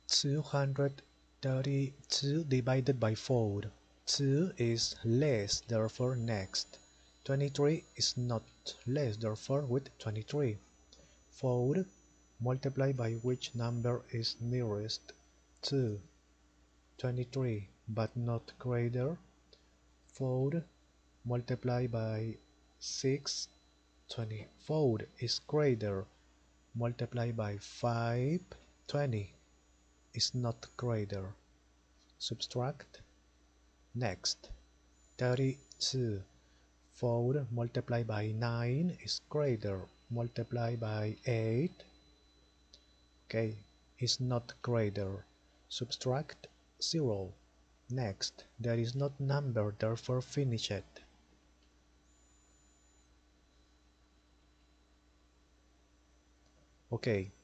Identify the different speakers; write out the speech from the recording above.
Speaker 1: 232 divided by 4. 2 is less, therefore next. 23 is not less, therefore with 23. 4 multiplied by which number is nearest? 2. 23, but not greater. 4 multiplied by 6. 24 is greater. Multiplied by 5. 20 is not greater. Subtract. Next. 32. 4 multiplied by 9 is greater. Multiplied by 8. Okay, is not greater. Subtract 0. Next. There is not number, therefore finish it. Okay,